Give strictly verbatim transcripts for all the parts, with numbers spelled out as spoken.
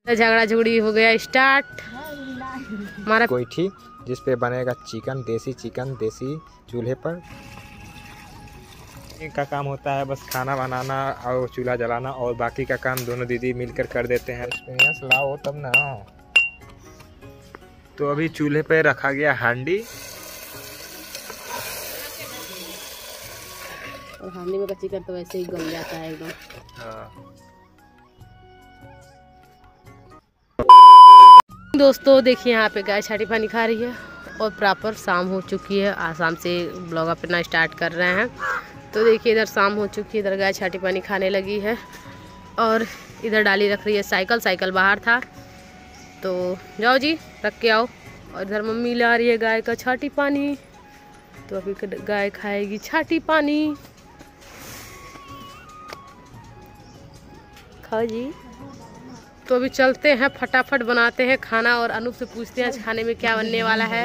झगड़ा झगड़ी हो गया स्टार्ट। हमारा गोईठी जिस पे बनेगा चिकन, देसी चिकन, देसी चूल्हे पर। का काम होता है बस खाना बनाना और चूल्हा जलाना, और बाकी का काम दोनों दीदी मिलकर कर देते हैं। एक्सपीरियंस लाओ तब ना। तो अभी चूल्हे पे रखा गया हांडी, और हांडी में का चिकन तो वैसे ही गल जाता है एकदम। हाँ। दोस्तों देखिए यहाँ पे गाय छाटी पानी खा रही है और प्रॉपर शाम हो चुकी है। आज शाम से ब्लॉग अपना स्टार्ट कर रहे हैं। तो देखिए इधर शाम हो चुकी है, इधर गाय छाटी पानी खाने लगी है और इधर डाली रख रही है साइकिल। साइकिल बाहर था तो जाओ जी रख के आओ। और इधर मम्मी ला रही है गाय का छाटी पानी। तो अभी गाय खाएगी छाटी पानी। खाओ जी। तो अभी चलते हैं, फटाफट बनाते हैं खाना और अनूप से पूछते हैं आज खाने में क्या बनने वाला है।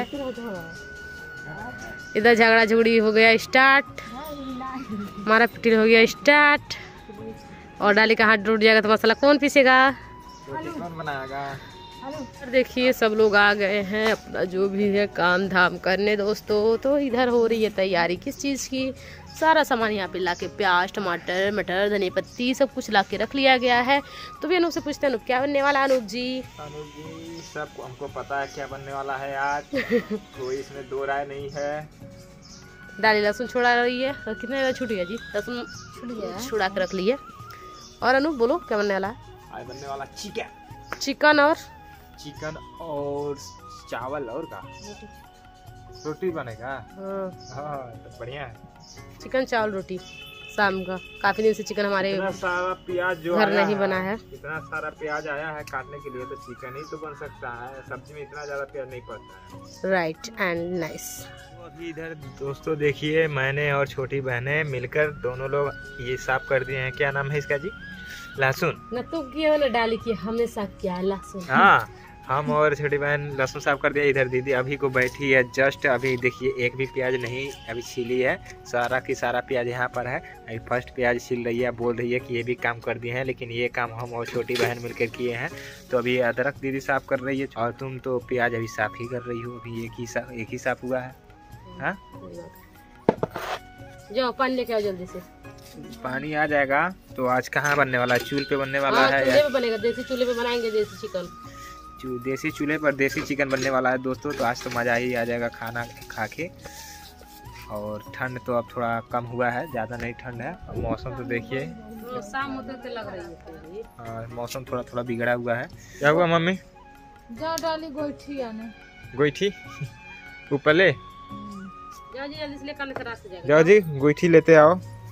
इधर झगड़ा झगड़ी हो गया स्टार्ट, हमारा पिटिल हो गया स्टार्ट। और डाली का हाथ टूट जाएगा तो मसाला कौन पीसेगा, कौन बनाएगा। देखिए सब लोग आ गए हैं अपना जो भी है काम धाम करने दोस्तों। तो इधर हो रही है तैयारी किस चीज़ की, सारा सामान यहाँ पे लाके प्याज टमाटर मटर धनिया पत्ती सब कुछ लाके रख लिया गया है। तो भी अनूप से पूछते हैं अनूप क्या बनने वाला है। अनूप जी अनूप जी सब हमको पता है क्या बनने वाला है आज। कोई इसमें दो राय नहीं है। डाली लहसुन छोड़ा रही है, कितने छूट गया जी, लहसुन छुड़ा के रख ली है। और अनूप बोलो क्या बनने वाला है। आज बनने वाला चिकन। चिकन और चिकन और चावल और का रोटी बनेगा। हाँ हाँ तो बढ़िया है। चिकन चावल रोटी शाम का। काफी दिन से चिकन हमारे इतना सारा प्याज जो घर आया नहीं है, बना है। इतना सारा प्याज आया है काटने के लिए तो चिकन ही तो बन सकता है। सब्जी में इतना ज्यादा प्याज नहीं पड़ता है। Right and nice. अभी इधर दोस्तों देखिए मैंने और छोटी बहनें मिलकर दोनों लोग ये साफ कर दिए हैं। क्या नाम है इसका जी, लहसुन न तो किया न डाली किया, हमने साफ किया लहसुन। हाँ हम और छोटी बहन लहसुन साफ कर दिया। इधर दीदी अभी को बैठी है जस्ट, अभी देखिए एक भी प्याज नहीं अभी छीली है। सारा की सारा प्याज यहाँ पर है। अभी फर्स्ट प्याज छील रही है, बोल रही है कि ये भी काम कर दिए हैं, लेकिन ये काम हम और छोटी बहन मिलकर किए हैं। तो अभी अदरक दीदी साफ कर रही है और तुम तो प्याज अभी साफ ही कर रही हो। अभी एक ही साफ एक ही साफ हुआ है। हाँ जाओ पानी लेके आओ जल्दी से। पानी आ जाएगा। तो आज कहाँ बनने वाला है, चूल्हे पे बनने वाला हाँ, है। चूल्हे पे बनेगा, देसी चूल्हे पे बनाएंगे देसी चिकन। देसी चूल्हे पर देसी चिकन बनने वाला है दोस्तों। तो आज तो मज़ा ही आ जाएगा खाना खा के। और ठंड तो अब थोड़ा कम हुआ है, ज़्यादा नहीं ठंड है। और मौसम तो देखिए शाम होते होते लग रही है। और मौसम थोड़ा थोड़ा बिगड़ा हुआ है। क्या हुआ मम्मी, जा डाली गोईठी आने गोईठी ऊपर ले जाओ जी जल्दी से लेकर रास्ते जाएगा। जाओ जी गोईठी लेते आओ।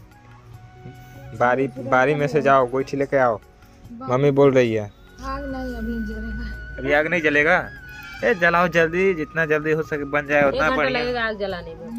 बारी बारी में से जाओ गोईठी लेके आओ। मम्मी बोल रही है आग नहीं अभी जलेगा। अभी आग नहीं जलेगा। ए जलाओ जल्दी, जितना जल्दी हो सके बन जाए उतना बढ़िया लगेगा आग जलाने में।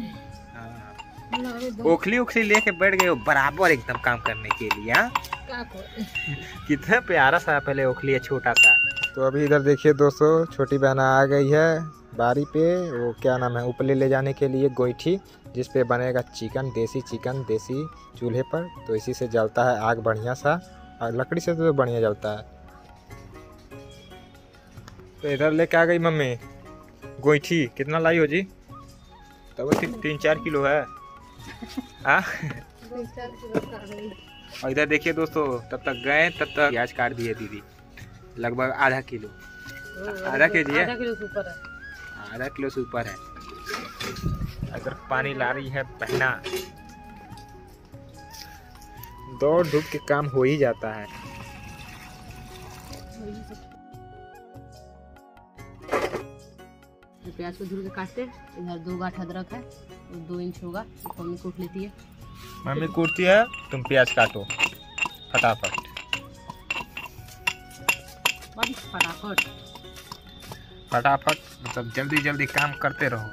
ओखली उखली लेके बैठ गए हो बराबर एकदम काम करने के लिए। हाँ कितना प्यारा सा पहले ओखली है छोटा सा। तो अभी इधर देखिए दोस्तों छोटी बहना आ गई है बारी पे। वो क्या नाम है, उपले ले जाने के लिए गोईठी जिस पे बनेगा चिकन, देसी चिकन देसी चूल्हे पर। तो इसी से जलता है आग बढ़िया सा, और लकड़ी से तो बढ़िया जलता है। तो इधर लेके आ गई मम्मी गोईठी। कितना लाई हो जी, तब ती, तीन चार किलो है। हाँ और इधर देखिए दोस्तों तब तक गए तब तक प्याज काट दिए दीदी, लगभग आधा किलो आधा के जी है, आधा किलो से ऊपर है, आधा किलो से ऊपर है। अगर पानी ला रही है बहना, दौड़ धूप के काम हो ही जाता है। प्याज को धुल के काटते हैं। इधर दो गांठ अदरक है, दो इंच होगा। मम्मी कूट लेती है। मम्मी कूटती है, तुम प्याज काटो फटाफट फटाफट फटाफट मतलब जल्दी जल्दी काम करते रहो।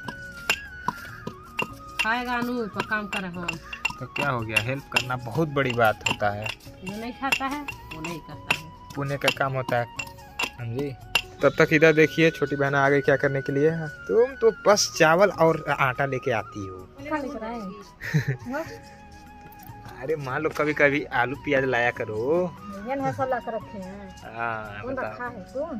खाएगा अनु तो काम करे हम। तो क्या हो गया, हेल्प करना बहुत बड़ी बात होता है। जो नहीं खाता है वो नहीं करता है, पुण्य का काम होता है। हाँ जी। तब तक इधर देखिए छोटी बहन आ गई क्या करने के लिए। तुम तो बस चावल और आटा लेके आती हो। अरे मान लो कभी कभी आलू प्याज लाया करो। ला कर रखे हैं। हाँ रखा है तुम?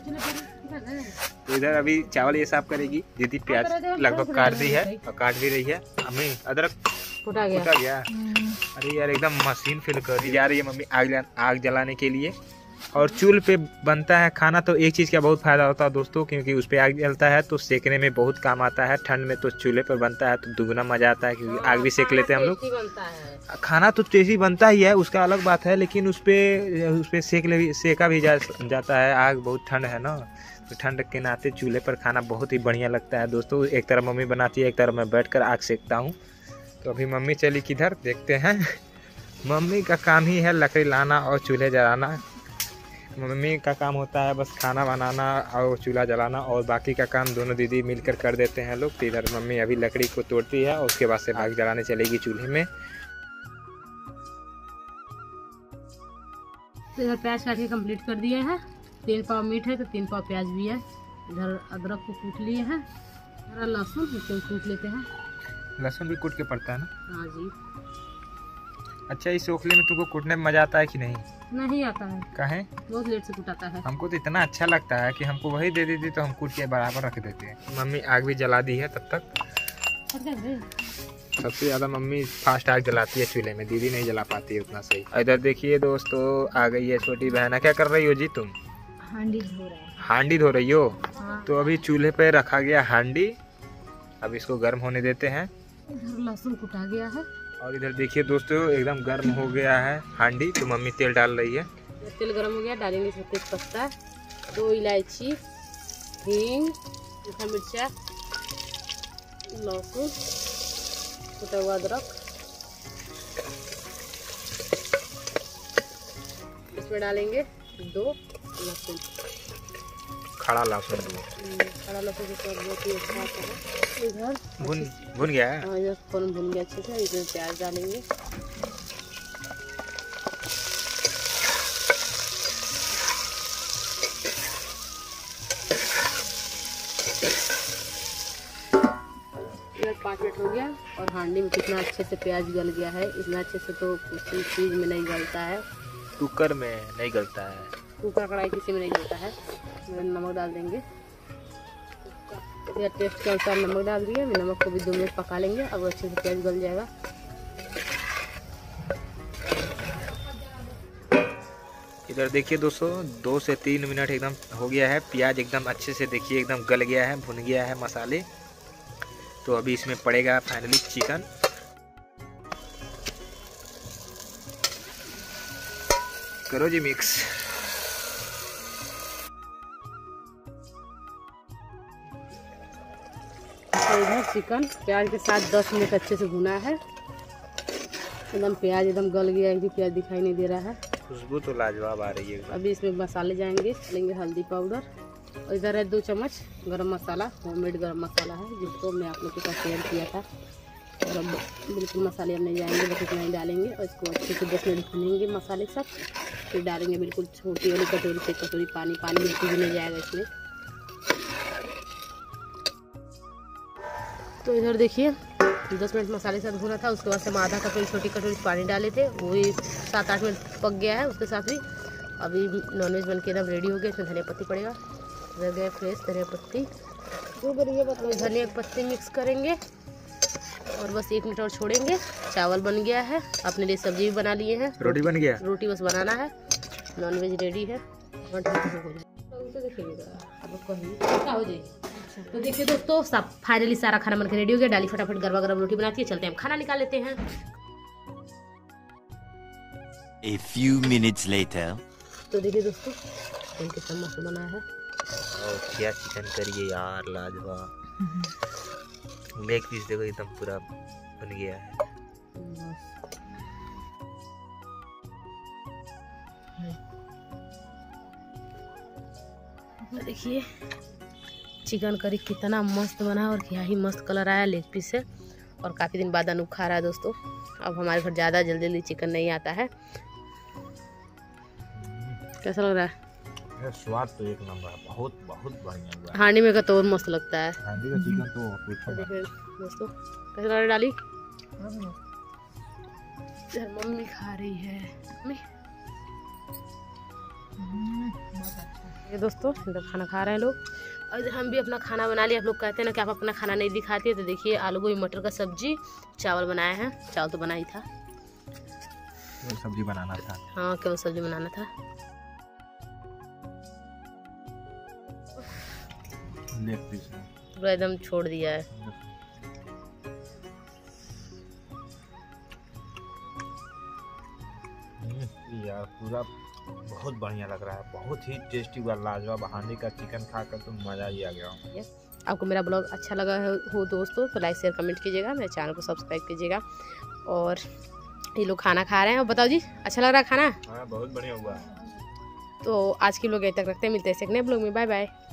तो इधर अभी चावल ये साफ करेगी दीदी। प्याज लगभग काट दी है और काट भी रही है। अम्मी अदरक फुटा गया, फुटा गया। अरे यार एकदम मशीन फील कर दी जा रही है मम्मी आग आग जलाने के लिए। और चूल्हे पे बनता है खाना तो एक चीज़ का बहुत फायदा होता है दोस्तों, क्योंकि उस पर आग जलता है तो सेकने में बहुत काम आता है। ठंड में तो चूल्हे पर बनता है तो दुगना मजा आता है, क्योंकि आग भी सेक लेते हैं हम लोग। खाना तो टेस्टी बनता ही है, उसका अलग बात है, लेकिन उस पर उस पर सेक ले सेका भी जा, जाता है। आग बहुत ठंड है ना, तो ठंड के नाते चूल्हे पर खाना बहुत ही बढ़िया लगता है दोस्तों। एक तरफ मम्मी बनाती है, एक तरफ मैं बैठ कर आग सेकता हूँ। तो अभी मम्मी चली किधर देखते हैं। मम्मी का काम ही है लकड़ी लाना और चूल्हे जलाना। मम्मी का काम होता है बस खाना बनाना और चूल्हा जलाना, और बाकी का काम दोनों दीदी मिलकर कर देते हैं लोग। तो इधर मम्मी अभी लकड़ी को तोड़ती है और उसके बाद से आग जलाने चलेगी चूल्हे में। तो इधर प्याज काट के कंप्लीट कर दिए हैं। तीन पाव मीट है तो तीन पाव प्याज भी है। इधर अदरक को कूट लिए हैं, लहसुन इसको कूट लेते हैं। लहसुन भी कूट के पड़ता है ना? हाँ जी। अच्छा, इस ओखली में तुमको कूटने में मजा आता है कि नहीं? नहीं आता है। काहे? बहुत लेट से कुटाता है। हमको तो इतना अच्छा लगता है कि हमको वही दे देती तो हम कूट के बराबर रख देते हैं। मम्मी आग भी जला दी है तब तक। सबसे ज्यादा मम्मी फास्ट आग जलाती है चूल्हे में, दीदी नहीं जला पाती है उतना सही। इधर देखिए दोस्तों आ गई है छोटी बहन। क्या कर रही हो जी तुम? हांडी धो रहे हैं। हांडी धो रही हो? हाँ। तो अभी चूल्हे पे रखा गया हांडी, अब इसको गर्म होने देते हैं। इधर लहसुन कुटा गया है और इधर देखिए दोस्तों एकदम गर्म हो गया है हांडी। तो मम्मी तेल डाल रही है। तेल गर्म हो गया, डालेंगे इसमें तेज पत्ता, दो इलायची, हींग, सूखा मिर्चा, लहसुन, कुटा हुआ अदरक। इसमें डालेंगे दो लहसुन, खड़ा लहसुन दो। खड़ा लहसुन के साथ बहुत ही अच्छा आता है। इधर भुन भुन गया है। हाँ, इधर फौरन भुन गया अच्छे से। इसमें प्याज डालेंगे। पाँच मिनट हो गया और हांडी में कितना अच्छे से प्याज गल गया है। इतना अच्छे से तो किसी चीज़ में नहीं गलता है, कुकर में नहीं गलता है, कुकर कढ़ाई किसी में नहीं गलता है। नमक डाल देंगे, या टेस्ट के अनुसार नमक डाल दिए। नमक को भी दो मिनट पका लेंगे, अब अच्छे से प्याज गल जाएगा। इधर देखिए दोस्तों दो से तीन मिनट एकदम हो गया है। प्याज एकदम अच्छे से देखिए एकदम गल गया है, भुन गया है मसाले। तो अभी इसमें पड़ेगा फाइनली चिकन। करो जी मिक्स। तो इधर चिकन प्याज के साथ दस मिनट अच्छे से भुना है। एकदम प्याज एकदम गल गया है, प्याज दिखाई नहीं दे रहा है। खुशबू तो लाजवाब आ रही है। अभी इसमें मसाले जाएंगे। लेंगे हल्दी पाउडर, और इधर है दो चम्मच गरम मसाला, होममेड गरम मसाला है जिसको मैं आप लोग के साथ शेयर किया था। और अब बिल्कुल मसाले अब नहीं जाएंगे, बस इतना ही डालेंगे और इसको अच्छे से दस मिनट भूनेंगे मसाले के साथ। फिर डालेंगे बिल्कुल छोटी वाली कटोरी से कटोरी पानी। पानी बिल्कुल भी नहीं जाएगा इसमें। तो इधर देखिए दस मिनट मसाले के साथ भुना था। उसके बाद से हम आधा कटोरी छोटी कटोरी पानी डाले थे, वही सात आठ मिनट पक गया है उसके साथ भी। अभी नॉनवेज बन के एकदम रेडी हो गया। इसमें धनिया पत्ती पड़ेगा, रह गया फ्रेश धनिया पत्ती। धनिया पत्ती मिक्स करेंगे और बस एक मिनट और छोड़ेंगे। चावल बन गया है, अपने लिए सब्जी भी बना लिए हैं। रोटी बन गया, रोटी बस बनाना है। नॉनवेज रेडी है। तो देखिए दोस्तों सब फाइनली सारा खाना बनकर रेडी हो गया। डाली फटाफट गरबा गरम रोटी बनाती है। चलते हैं हम खाना निकाल लेते हैं। A few minutes later. तो देखिए दोस्तों कितना मस्त बना है। और क्या चिकन करिए यार, लाजवाब। लेग पीस देखो एकदम पूरा बन गया है। देखिए चिकन करी कितना मस्त बना है और क्या ही मस्त कलर आया लेग पीस से। और काफ़ी दिन बाद अनूप खा रहा है दोस्तों। अब हमारे घर ज़्यादा जल्दी जल्दी चिकन नहीं आता है। कैसा लग रहा है? स्वाद तो एक नंबर, बहुत बहुत बढ़िया हुआ। हांडी में का तो और मस्त लगता है। हांडी का चिकन तो पूछो मत। दोस्तों कैसा लग रहा है डाली? इधर मम्मी खा रही है। मम्मी ये दोस्तों इधर खाना खा रहे हैं लोग, और इधर हम भी अपना खाना बना लिया। आप लोग कहते हैं ना कि आप अपना खाना नहीं दिखाते, तो देखिए आलू गोभी मटर का सब्जी, चावल बनाए हैं। चावल तो बना ही था, सब्जी बनाना था। हाँ केवल सब्जी बनाना था। पूरा एकदम छोड़ दिया है। यार पूरा बहुत बढ़िया लग रहा है, बहुत ही टेस्टी हुआ, लाजवाब। हांडी का चिकन खाकर तो मज़ा ही आ गया। आपको मेरा ब्लॉग अच्छा लगा हो दोस्तों तो लाइक शेयर कमेंट कीजिएगा, मेरे चैनल को सब्सक्राइब कीजिएगा। और ये लोग खाना खा रहे हैं। और बताओ जी, अच्छा लग रहा है खाना? हाँ बहुत बढ़िया हुआ। तो आज की ब्लॉग यहीं तक रखते हैं, मिलते हैं एक नए ब्लॉग में। Bye bye.